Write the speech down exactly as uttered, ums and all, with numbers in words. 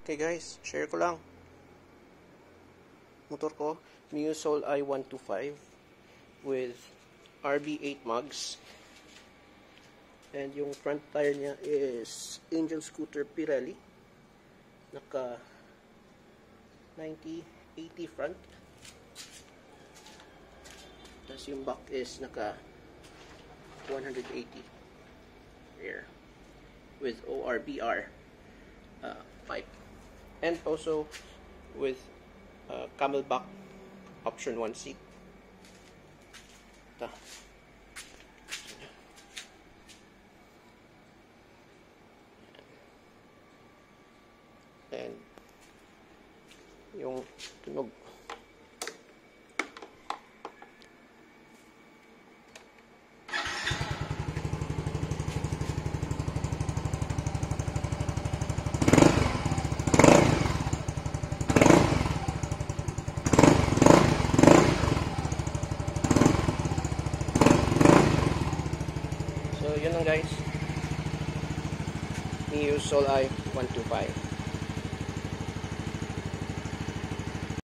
Okay guys, share ko lang. Motor ko, Mio Soul I one twenty-five with R B eight mugs. And yung front tire niya is Angel Scooter Pirelli. Naka ninety eighty front. Tapos yung back is naka one eighty rear with O R B R uh, pipe. And also with uh, Camelback option one seat. Ito. And yung tunog. So, yun lang guys. Mio Soul I one twenty-five.